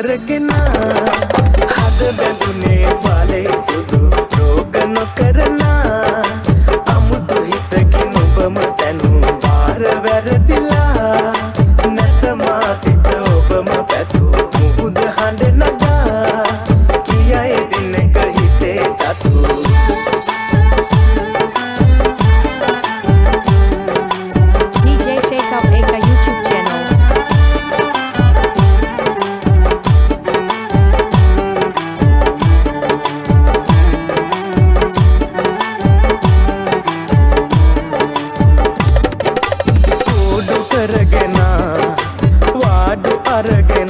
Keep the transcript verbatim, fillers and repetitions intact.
කරගෙන හද බැඳුනේ පාලේ සුදු රෝග නොකරන අමුතු හිතකින් ඔබම තනු පාර වැරදිලා නැතමා සිත ඔබම පැතු මුහුද හඬ නගා කියයි දිනක හිතේ තතු D J Setup Eka YouTube channel. කරගෙන වාඩු අරගෙන